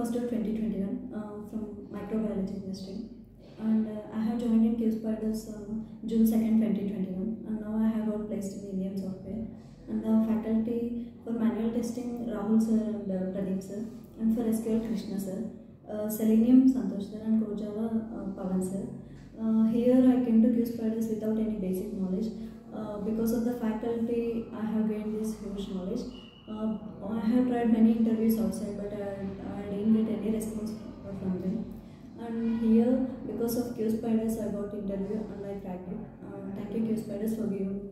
Master 2021 from microbiology industry, and I have joined in QSpiders June 2nd, 2021, and now I have got placed in Indian software. And the faculty for manual testing Rahul sir and Pradeep sir, and for SQL Krishna sir, Selenium Santosh sir, and CoreJava Pavan sir. Here I came to QSpiders without any basic knowledge. Because of the faculty, I have gained this huge knowledge. I have tried many interviews outside, but I didn't get any response from them. And here, because of QSpiders, I got interview and I cracked it. Thank you QSpiders for giving